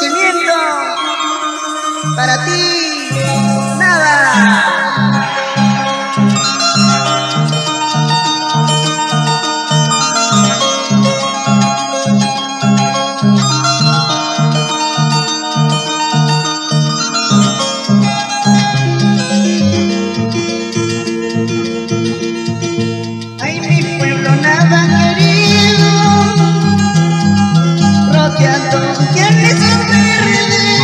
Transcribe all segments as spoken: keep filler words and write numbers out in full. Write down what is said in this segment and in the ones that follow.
sentimiento para ti, nada. Ay, mi pueblo nada querido, rodeando tiernes verdes,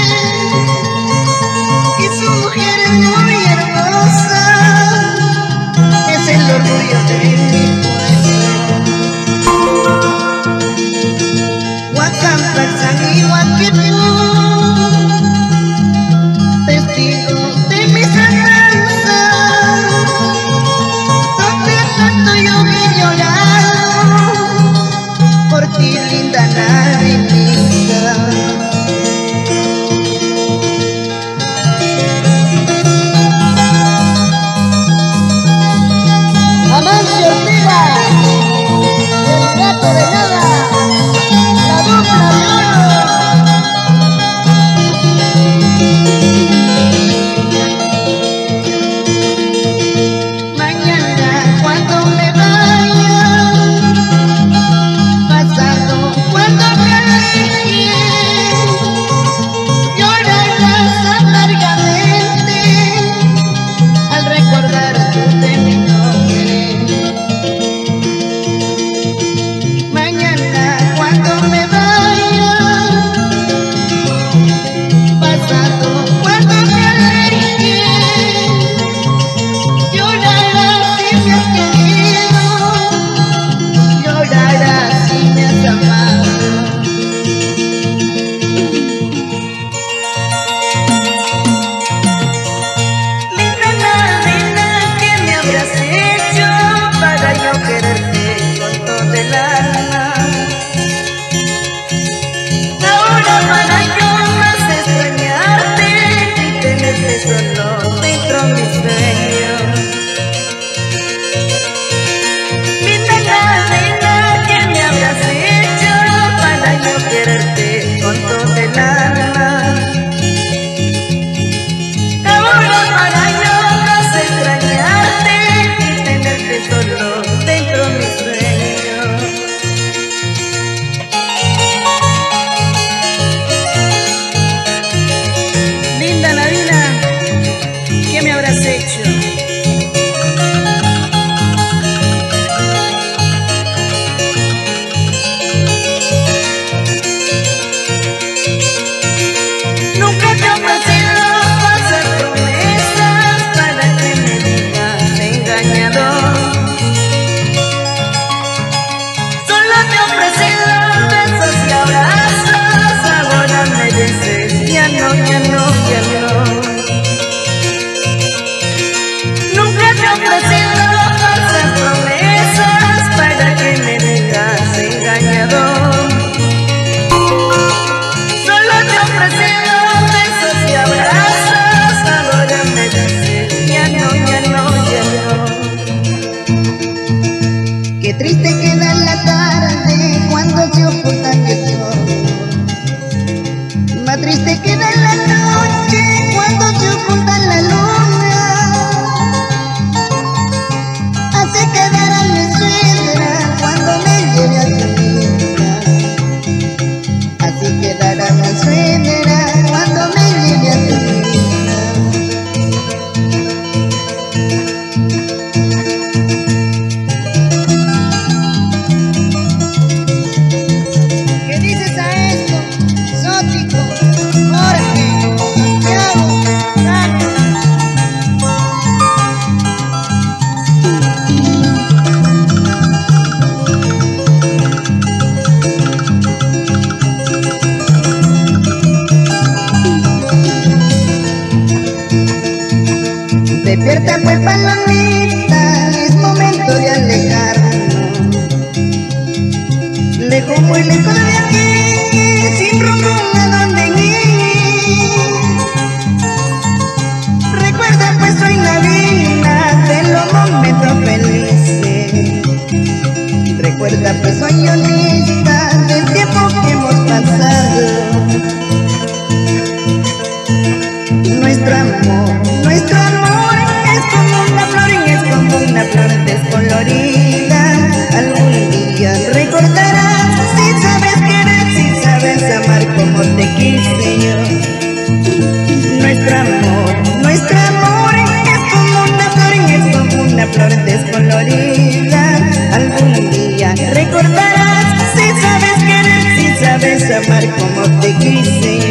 y su mujer es muy hermosa, es el orgullo de mi pueblo. Huacampazán y Huaquipú, testigo de mis andanzas, donde tanto yo he llorado por ti, linda Navidita. Amancio Ortega, el gato de nada, la dupla de oro. Mañana cuando me vaya, pasado cuando me aleje, llorarás amargamente al recordar de mi nombre. Mañana cuando me vaya, pasado cuando me aleje, llorarás si me has querido, llorarás si me has amado. Linda Navidad, que me habrás hecho para yo quererte con todo el alma. Ahora para yo más extrañarte y tenerte solo dentro de mis sueños. Linda Navidad, que me habrás hecho para yo quererte con todo el alma. Ahora para yo más extrañarte y tenerte solo dentro de mis sueños. Linda Navidad, ¿qué me habrás hecho? Nunca te he ofrecido falsas promesas para que me digas engañador. Solo te he ofrecido besos y abrazos, ahora me dices ya no, ya no, ya no. Nunca te he ofrecido falsas promesas para que me digas engañador. Solo te he ofrecido besos y abrazos, ahora me dices ya no, ya no, ya no. Qué triste queda la tarde cuando se oculta el sol. Más triste queda la noche cuando se oculta la luna. Así quedará mi suegra cuando me lleve a su vida. Así quedará mi suegra cuando me lleve a su vida. ¿Qué dices a esto, Sótico, Jorge, Santiago, Dani? Despierta pues palomita, es momento de alejarnos. Lejos, muy lejos de aquí, sin rumbo a donde ir. Recuerda pues soy Navidad de los momentos felices. Recuerda pues soy honesta del tiempo que hemos pasado. dolorida. Algún día recordarás, si sabes querer, si sabes amar como te quise.